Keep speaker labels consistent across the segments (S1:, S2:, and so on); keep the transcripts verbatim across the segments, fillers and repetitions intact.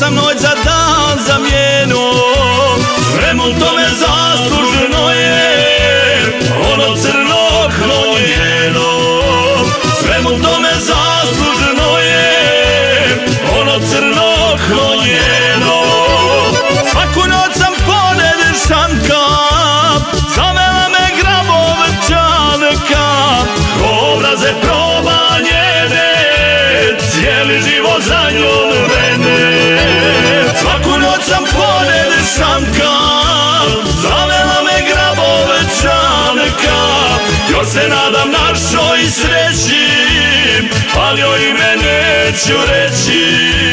S1: sam noć za dan zamijenio, svemu tome zasluženo je ono crno hlonjeno. Svemu tome zasluženo je ono crno hlonjeno. Svaku noć sam ponede šanka, zavela me grabovčanka, obraze probanjene, cijeli život za njom vene. Svaku noć sam ponede šanka, zavela me grabovčanka, još se nadam našoj sreći, ali joj ime neću reći.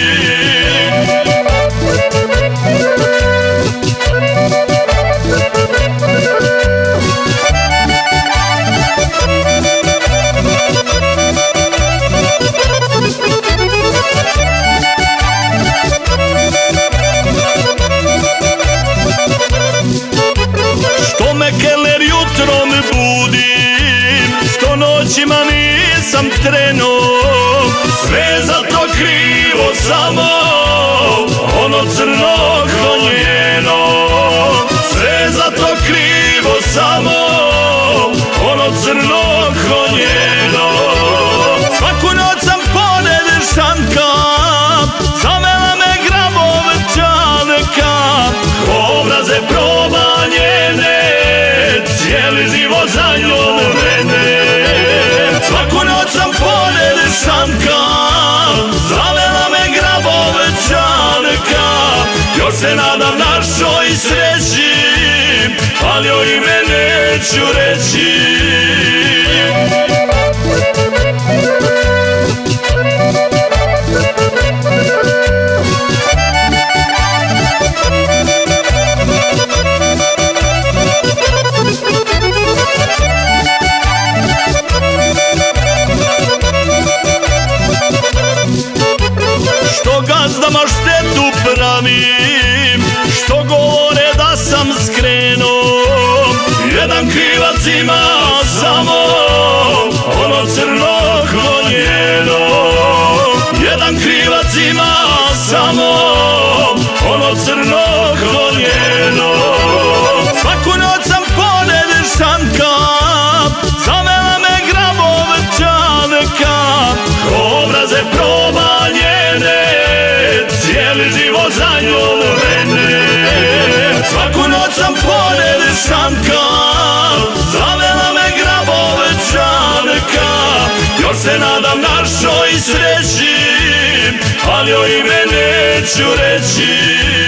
S1: Što me keler jutrom budi, što noćima nisam trenuo, sve za to krivo samo ono crno hlonjeno. Sve za to krivo samo ono crno hlonjeno. Svaku noć sam ponede šanka, zavela me grabovčanka, obraze probanjene, cijeli život za njom vene. Svaku noć sam ponede šanka, zavela me grabovčanka, još se nadam našoj sreći, ali joj ime neću reći. Što gazdama štetu pravim, što govore da sam skrenuo, jedan krivac ima samo ono crno hlonjeno. Jedan krivac ima samo ono crno hlonjeno. Svaku noć sam ponede šanka, zavela me grabovčanka, obraze probanjene, cijeli život za njom vene. Svaku noć sam ponede šanka, zavela me grabovčanka, još se nadam našoj sreći, ali joj ime neću reći.